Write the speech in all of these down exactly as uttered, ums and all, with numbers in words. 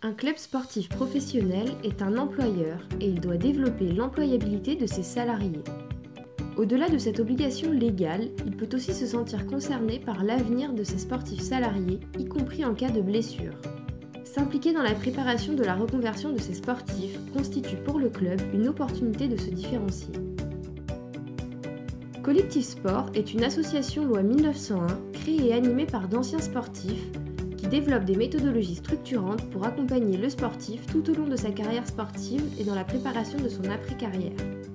Un club sportif professionnel est un employeur et il doit développer l'employabilité de ses salariés. Au-delà de cette obligation légale, il peut aussi se sentir concerné par l'avenir de ses sportifs salariés, y compris en cas de blessure. S'impliquer dans la préparation de la reconversion de ses sportifs constitue pour le club une opportunité de se différencier. Collectif Sport est une association loi mille neuf cent un créée et animée par d'anciens sportifs qui développe des méthodologies structurantes pour accompagner le sportif tout au long de sa carrière sportive et dans la préparation de son après-carrière.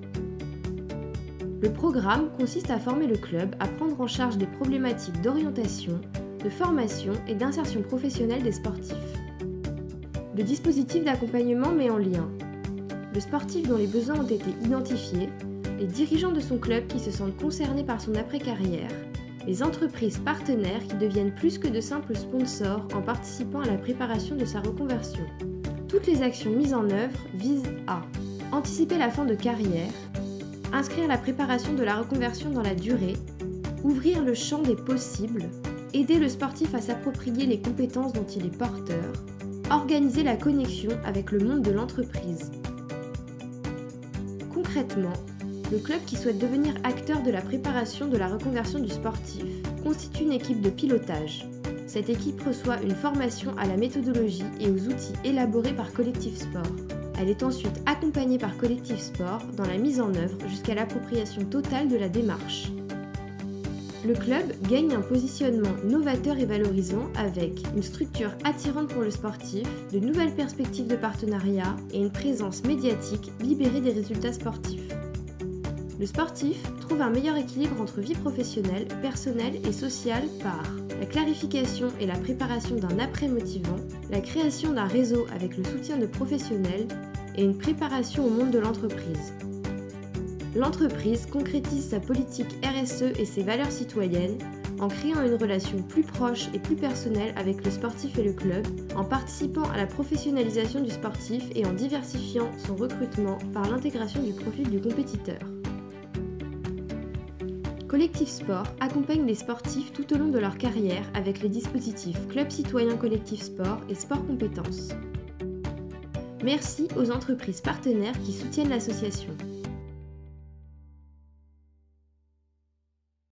Le programme consiste à former le club à prendre en charge des problématiques d'orientation, de formation et d'insertion professionnelle des sportifs. Le dispositif d'accompagnement met en lien le sportif dont les besoins ont été identifiés, les dirigeants de son club qui se sentent concernés par son après-carrière, les entreprises partenaires qui deviennent plus que de simples sponsors en participant à la préparation de sa reconversion. Toutes les actions mises en œuvre visent à anticiper la fin de carrière, inscrire la préparation de la reconversion dans la durée, ouvrir le champ des possibles, aider le sportif à s'approprier les compétences dont il est porteur, organiser la connexion avec le monde de l'entreprise. Concrètement, le club qui souhaite devenir acteur de la préparation de la reconversion du sportif constitue une équipe de pilotage. Cette équipe reçoit une formation à la méthodologie et aux outils élaborés par Collectif Sport. Elle est ensuite accompagnée par Collectif Sport dans la mise en œuvre jusqu'à l'appropriation totale de la démarche. Le club gagne un positionnement novateur et valorisant avec une structure attirante pour le sportif, de nouvelles perspectives de partenariat et une présence médiatique libérée des résultats sportifs. Le sportif trouve un meilleur équilibre entre vie professionnelle, personnelle et sociale par la clarification et la préparation d'un après motivant, la création d'un réseau avec le soutien de professionnels et une préparation au monde de l'entreprise. L'entreprise concrétise sa politique R S E et ses valeurs citoyennes en créant une relation plus proche et plus personnelle avec le sportif et le club, en participant à la professionnalisation du sportif et en diversifiant son recrutement par l'intégration du profil du compétiteur. Collectif Sport accompagne les sportifs tout au long de leur carrière avec les dispositifs Club Citoyen Collectif Sport et Sport Compétences. Merci aux entreprises partenaires qui soutiennent l'association.